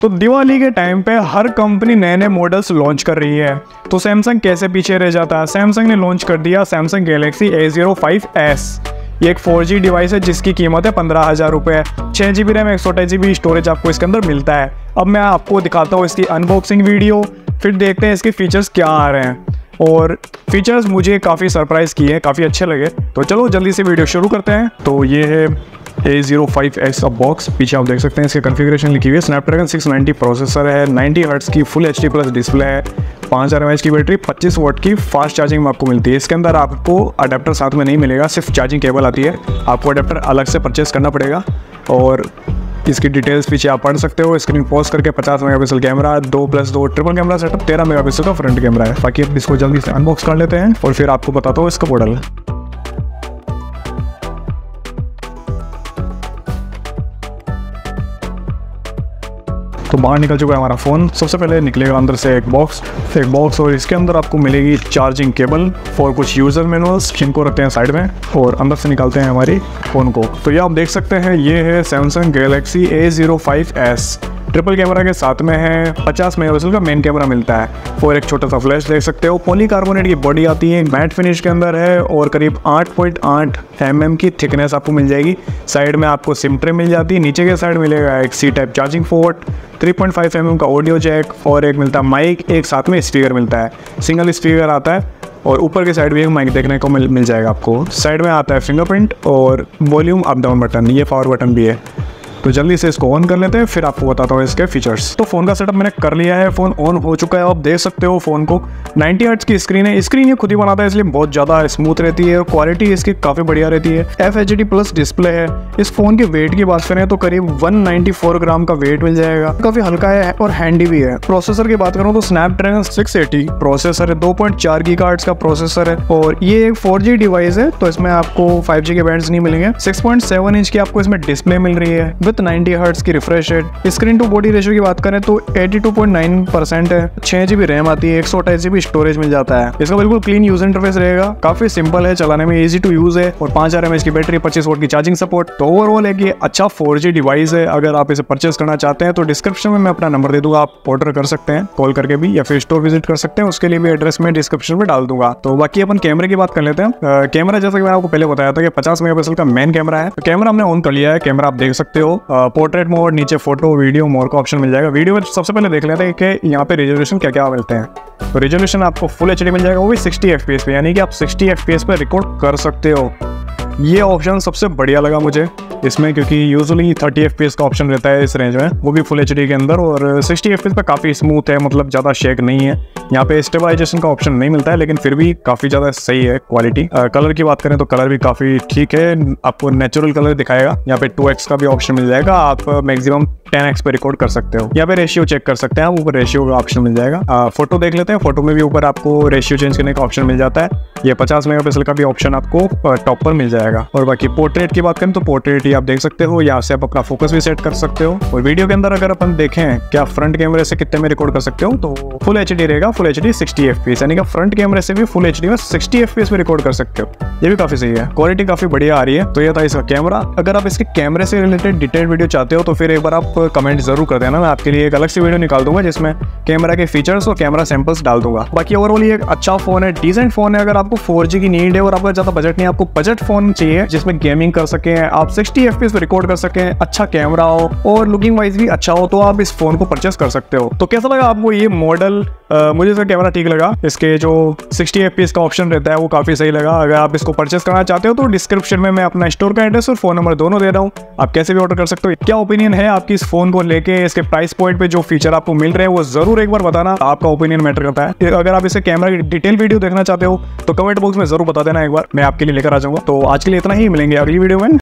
तो दिवाली के टाइम पे हर कंपनी नए नए मॉडल्स लॉन्च कर रही है, तो सैमसंग कैसे पीछे रह जाता है। सैमसंग ने लॉन्च कर दिया सैमसंग गैलेक्सी A05s। ये एक 4G डिवाइस है जिसकी कीमत है 15,000 रुपये। 6GB रैम 128GB स्टोरेज आपको इसके अंदर मिलता है। अब मैं आपको दिखाता हूँ इसकी अनबॉक्सिंग वीडियो, फिर देखते हैं इसके फीचर्स क्या आ रहे हैं। और फीचर्स मुझे काफ़ी सरप्राइज़ किए हैं, काफ़ी अच्छे लगे। तो चलो जल्दी से वीडियो शुरू करते हैं। तो ये है A05s का बॉक्स। पीछे आप देख सकते हैं इसके कॉन्फ़िगरेशन लिखी हुई है। स्नैपड्रैगन 690 प्रोसेसर है, 90 हर्ट्ज़ की फुल HD प्लस डिस्प्ले है, 5000 mAh की बैटरी, 25 वाट की फास्ट चार्जिंग में आपको मिलती है। इसके अंदर आपको अडेप्टर साथ में नहीं मिलेगा, सिर्फ चार्जिंग केबल आती है। आपको अडेप्टर अलग से परचेस करना पड़ेगा। और इसकी डिटेल्स पीछे आप पढ़ सकते हो। स्क्रीन पॉज करके 50 megapixel camera, 2+2 triple camera setup, 13 megapixel का फ्रंट कैमरा है। बाकी अब इसको जल्दी से अनबॉक्स कर लेते हैं और फिर आपको बताता हूँ इसका मॉडल। तो बाहर निकल चुका है हमारा फ़ोन। सबसे पहले निकलेगा अंदर से एक बॉक्स और इसके अंदर आपको मिलेगी चार्जिंग केबल और कुछ यूज़र मैनुअल्स, जिनको रखते हैं साइड में। और अंदर से निकालते हैं हमारी फ़ोन को। तो ये आप देख सकते हैं, ये है Samsung Galaxy A05s। Triple camera के साथ में है, 50 मेगापिक्सल का मेन कैमरा मिलता है और एक छोटा सा फ्लैश देख सकते हो। पॉलीकार्बोनेट की बॉडी आती है, मैट फिनिश के अंदर है और करीब 8.8 mm की थिकनेस आपको मिल जाएगी। साइड में आपको सिम ट्रे मिल जाती है। नीचे के साइड मिलेगा एक C type charging port, 3.5 mm का ऑडियो जैक और एक मिलता है माइक, एक साथ में स्पीकर मिलता है। सिंगल स्पीकर आता है और ऊपर के साइड भी एक माइक देखने को मिल जाएगा आपको। साइड में आता है फिंगरप्रिंट और वॉल्यूम अप डाउन बटन, ये पावर बटन भी है। तो जल्दी से इसको ऑन कर लेते हैं, फिर आपको बताता हूँ इसके फीचर्स। तो फ़ोन का सेटअप मैंने कर लिया है, फ़ोन ऑन हो चुका है। आप देख सकते हो फ़ोन को 90 हर्ट्ज़ की स्क्रीन है। स्क्रीन ये खुद ही बनाता है, इसलिए बहुत ज़्यादा स्मूथ रहती है और क्वालिटी इसकी काफ़ी बढ़िया रहती है। FHD प्लस डिस्प्ले है। इस फ़ोन के वेट की बात करें तो करीब 194 ग्राम का वेट मिल जाएगा। काफ़ी हल्का है और हैंडी भी है। प्रोसेसर की बात करूँ तो स्नैपड्रैगन 680 प्रोसेसर है, 2.4 GHz का प्रोसेसर है और ये एक 4G डिवाइस है, तो इसमें आपको 5G के बैंड्स नहीं मिलेंगे। 6.7 इंच की आपको इसमें डिस्प्ले मिल रही है विद 90 हर्ट्ज़ की refresh rate. Screen to body ratio की बात करें तो 82.9% है। 6GB रैम आती है, 128GB स्टोरेज मिल जाता है। इसका बिल्कुल क्लीन यूजर इंटरफेस रहेगा, काफी सिंपल है चलाने में, इजी टू यूज है और 5000 mAh की बैटरी, 25 वाट की चार्जिंग सपोर्ट। तो ओवरऑल एक ये अच्छा 4G डिवाइस है। अगर आप इसे परचेस करना चाहते हैं तो डिस्क्रिप्शन में मैं अपना नंबर दे दूंगा, आप ऑर्डर कर सकते हैं कॉल करके भी, या फिर स्टोर विजिट कर सकते हैं। उसके लिए भी एड्रेस में डिस्क्रिप्शन में डाल दूंगा। तो बाकी अपन कैमरे की बात कर लेते हैं। कैमरा जैसा कि मैंने आपको पहले बताया था कि 50 मेगापिक्सल का मेन कैमरा है। तो कैमरा हमने ऑन कर लिया है। कैमरा आप देख सकते हो, पोर्ट्रेट मोड, नीचे फोटो, वीडियो, मोर का ऑप्शन मिल जाएगा। वीडियो में सबसे पहले देख लेते हैं कि यहाँ पे रेजोल्यूशन क्या क्या मिलते हैं। तो रेजोल्यूशन आपको फुल HD मिल जाएगा, वो भी 60 FPS पे, यानी कि आप 60 FPS पे रिकॉर्ड कर सकते हो। ये ऑप्शन सबसे बढ़िया लगा मुझे इसमें, क्योंकि यूजुअली 30 FPS का ऑप्शन रहता है इस रेंज में, वो भी फुल HD के अंदर। और 60 FPS पे काफ़ी स्मूथ है, मतलब ज़्यादा शेक नहीं है। यहाँ पे स्टेबलाइजेशन का ऑप्शन नहीं मिलता है, लेकिन फिर भी काफ़ी ज़्यादा सही है क्वालिटी। कलर की बात करें तो कलर भी काफ़ी ठीक है, आपको नेचुरल कलर दिखाएगा। यहाँ पे 2x का भी ऑप्शन मिल जाएगा, आप मैक्सिमम 10x पे रिकॉर्ड कर सकते हो। यहाँ पे रेशियो चेक कर सकते हैं आप, ऊपर रेशियो का ऑप्शन मिल जाएगा। फोटो देख लेते हैं। फोटो में भी ऊपर आपको रेशियो चेंज करने का ऑप्शन मिल जाता है। ये 50 मेगापिक्सल का भी ऑप्शन आपको टॉप पर मिल जाएगा। और बाकी पोर्ट्रेट की बात करें तो पोर्ट्रेट ही आप देख सकते हो, यहाँ से आप अपना फोकस भी सेट कर सकते हो। और वीडियो के अंदर अगर अपन देखें क्या फ्रंट कैमरे से कितने में रिकॉर्ड कर सकते हो, तो फुल HD रहेगा, फुल HD 60 FPS, यानी कि फ्रंट कैमरे से भी फुल HD में 60 FPS में रिकॉर्ड कर सकते हो। ये भी काफी सही है, क्वालिटी काफी बढ़िया आ रही है। तो ये था इसका कैमरा। अगर आप इसके कैमरे से रिलेटेड डिटेल वीडियो चाहते हो तो फिर एक बार आप कमेंट जरूर कर देना, मैं आपके लिए एक अलग से वीडियो निकाल दूंगा जिसमें कैमरा के फीचर्स और कैमरा सैंपल्स डाल दूंगा। बाकी ओवरऑल ये एक अच्छा फोन है, डिसेंट फोन है। अगर आपको 4G की नीड है और आपका ज्यादा बजट नहीं है, आपको बजट फोन चाहिए जिसमें गेमिंग कर सके, आप 60 FPS पे रिकॉर्ड कर सके, अच्छा कैमरा हो और लुकिंग वाइज भी अच्छा हो, तो आप इस फोन को परचेस कर सकते हो। तो कैसा लगा आपको ये मॉडल? मुझे इसका कैमरा ठीक लगा। इसके जो 60 FPS का ऑप्शन रहता है वो काफी सही लगा। अगर आप इसको परचेस करना चाहते हो तो डिस्क्रिप्शन में मैं अपना स्टोर का एड्रेस और फोन नंबर दोनों दे रहा हूँ, आप कैसे भी ऑर्डर कर सकते हो। क्या ओपिनियन है आपकी इस फोन को लेके, इसके प्राइस पॉइंट पे जो फीचर आपको मिल रहे हैं वो जरूर एक बार बताना, आपका ओपिनियन मैटर करता है। अगर आप इसे कैमरा की डिटेल वीडियो देखना चाहते हो तो कमेंट बॉक्स में जरूर बता देना, एक बार मैं आपके लिए लेकर आ जाऊंगा। तो आज के लिए इतना ही, मिलेंगे अगली वीडियो में।